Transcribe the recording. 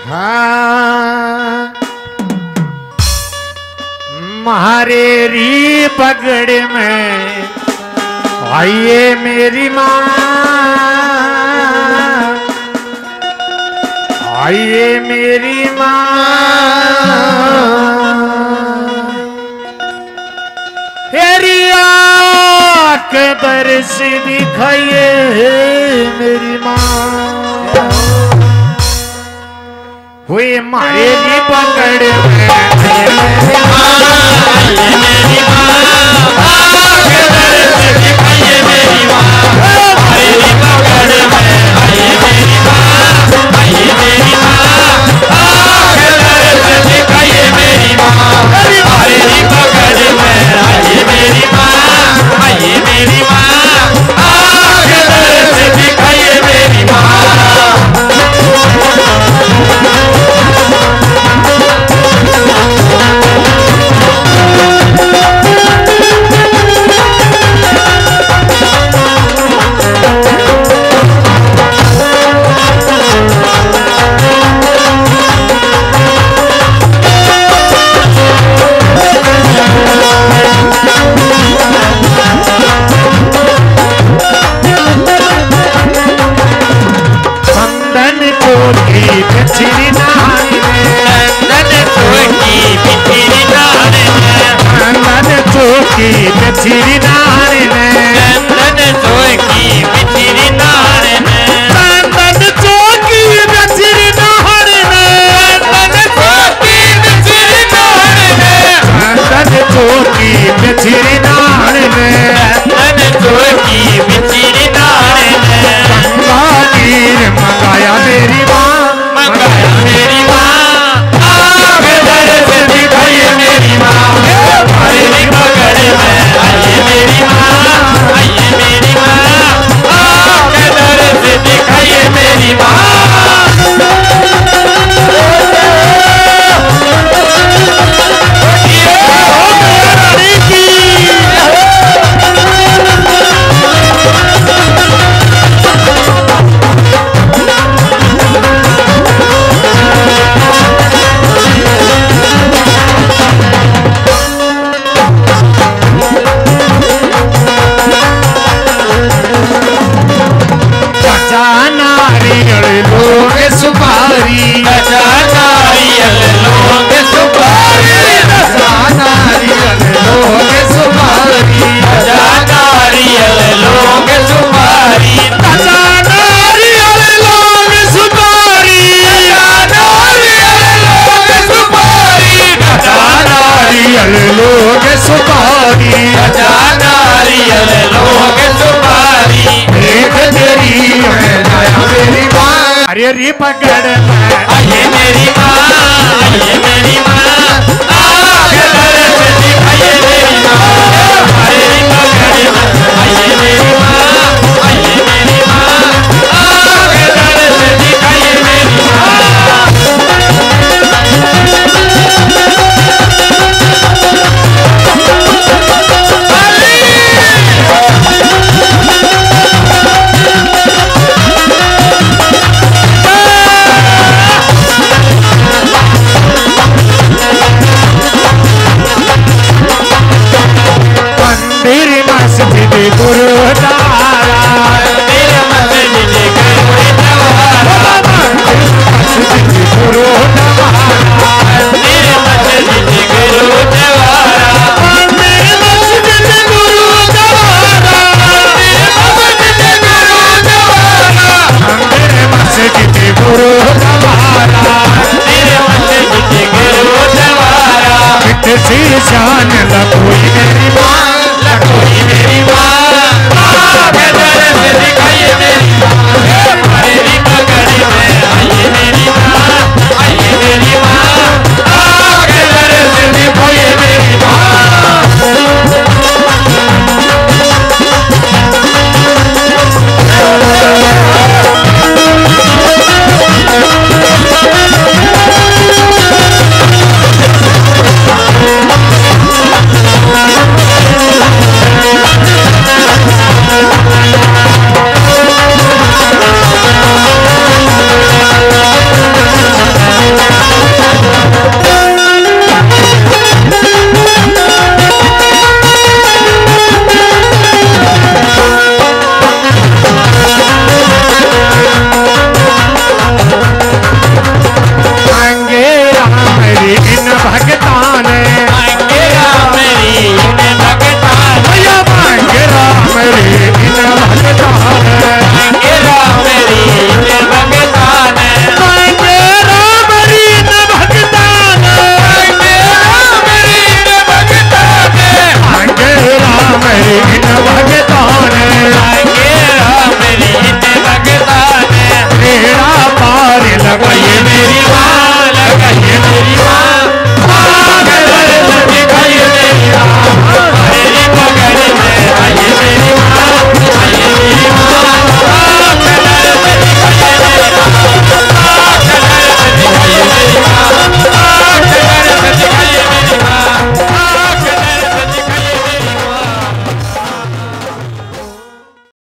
हाँ मारे री पगड़ में आइए मेरी माँ, आइए मेरी माँ, तेरी आँख दर्श दिखाइए मेरी माँ, हुए मारे री पकड़ में मेरी माँ, मेरी माँ, आँख दर्श दिखाइए मेरी माँ, मारे री पकड़ में आइए मेरी माँ, आइए मेरी माँ, आँख दर्श दिखाइए मेरी माँ, मारे री पकड़ में आइए मेरी माँ, आइए मेरी माँ, आँख दर्श दिखाइए मेरी माँ। अरे री पकड़ में आइए मेरी माँ, आइए मेरी माँ, आँख दर्श दिखाइए मेरी माँ, अरे री पकड़ में आइए मेरी माँ, आइए मेरी माँ, आँख दर्श दिखाइए मेरी माँ। गुरुदास